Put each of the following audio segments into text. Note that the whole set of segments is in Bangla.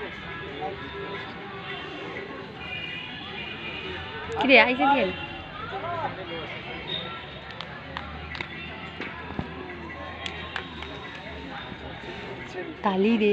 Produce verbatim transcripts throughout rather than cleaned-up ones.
কিরে আইছে কেন তালি রে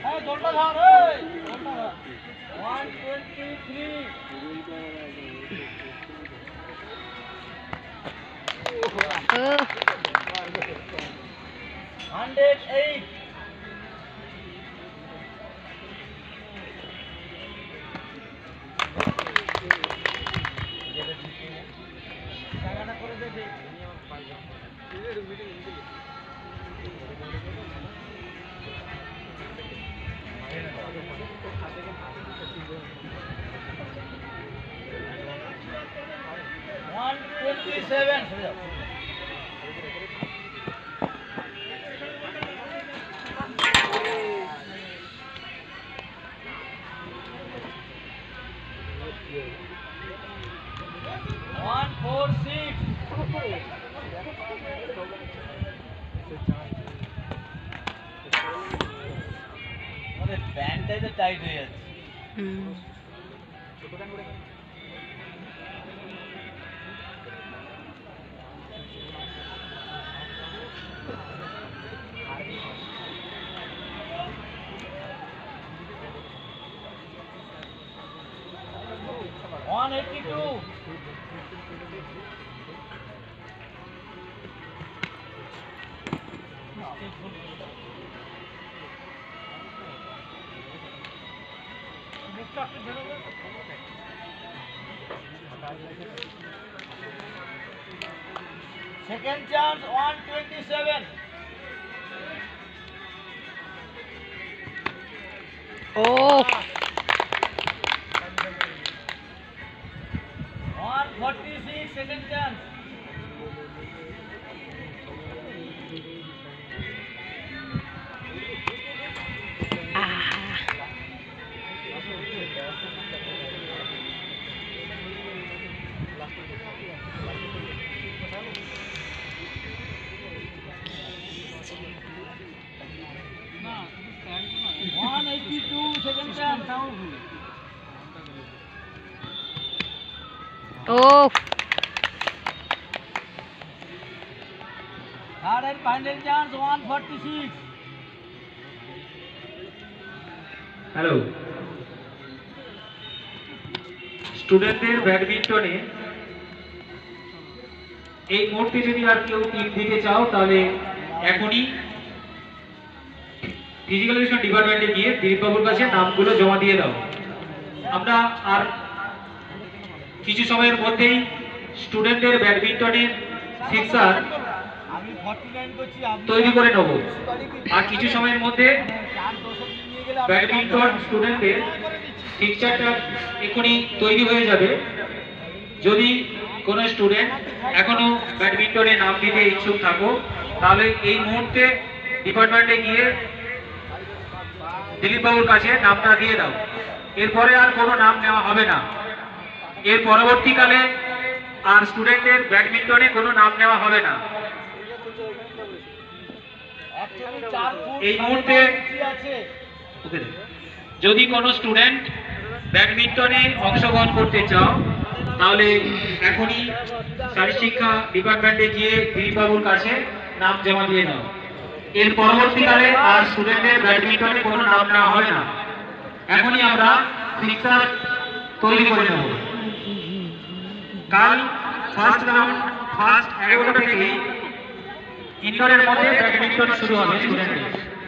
one twenty-seven. One four six. अरे बैंड टाइट टाइट है यार हम्म one eighty-two. Second chance one twenty-seven. Oh. one forty-six second chance. one eighty-two second chance. Oh. Third and final chance one forty-six. Hello. স্টুডেন্টদের ব্যাডমিন্টনে এই মুহূর্তে যদি আর কেউ টিম দিতে চাও তাহলে এখনই ফিজিক্যাল এডুকেশন ডিপার্টমেন্টে গিয়ে দিলীপবাবুর কাছে নামগুলো জমা দিয়ে দাও। আমরা আর কিছু সময়ের মধ্যেই স্টুডেন্টদের ব্যাডমিন্টনের ফিক্সার তৈরি করে নেব। আর কিছু সময়ের মধ্যে ব্যাডমিন্টন স্টুডেন্টদের ফিক্সারটা এখনই তৈরি হয়ে যাবে। যদি কোনো স্টুডেন্ট এখনো ব্যাডমিন্টনে নাম দিতে ইচ্ছুক থাকো তাহলে এই মুহূর্তে ডিপার্টমেন্টে গিয়ে দিলীপবাবুর কাছে নামটা দিয়ে দাও। এরপরে আর কোনো নাম নেওয়া হবে না। এর পরবর্তীকালে আর স্টুডেন্টদের ব্যাডমিন্টনে কোনো নাম নেওয়া হবে না। এই মুহূর্তে যদি কোনো স্টুডেন্ট ব্যাডমিন্টনে অংশগ্রহণ করতে চাও তাহলে এখনই শারীরশিক্ষা ডিপার্টমেন্টে গিয়ে দিলীপবাবুর কাছে নাম জমা দিয়ে নাও। এর পরবর্তীকালে আর স্টুডেন্টদের ব্যাডমিন্টনে কোনো নাম নেওয়া হবে না। এখনই আমরা ফিক্সার তৈরি করে নেব। কাল ফার্স্ট রাউন্ড ফার্স্ট এগারোটা থেকে ইনডোরের মধ্যে ব্যাডমিন্টন শুরু হবে স্টুডেন্টদের।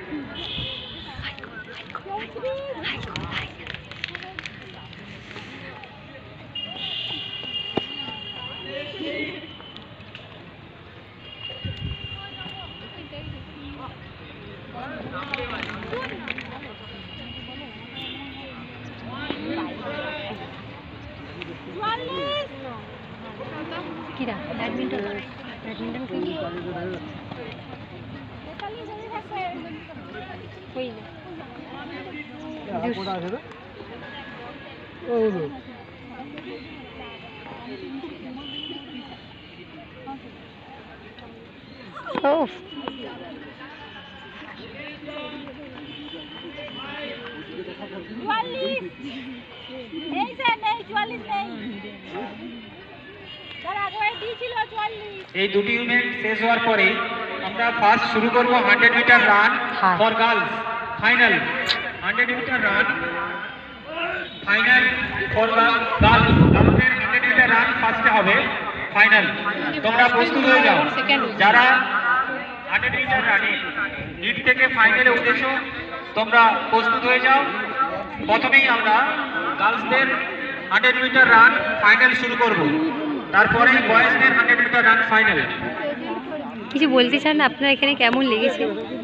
কিরা ব্যাডমিন্টন ব্যাডমিন্টন কি কই না কোটা আছে তো ও ও Oh. এই দুটি ইভেন্ট শেষ হওয়ার পরে আমরা ফার্স্ট শুরু করব hundred metre run for girls final hundred metre run final for girls girls hundred metre run ফার্স্টে হবে ফাইনাল। তোমরা প্রস্তুত হয়ে যাও, যারা হান্ড্রেড মিটার রানে লিড থেকে ফাইনালে উঠেছো তোমরা প্রস্তুত হয়ে যাও। প্রথমেই আমরা গার্লসদের হান্ড্রেড মিটার রান ফাইনাল শুরু করব, তারপরে বয়েজদের হান্ড্রেড মিটার রান ফাইনাল। কিছু বলতে চান আপনার এখানে কেমন লেগেছে?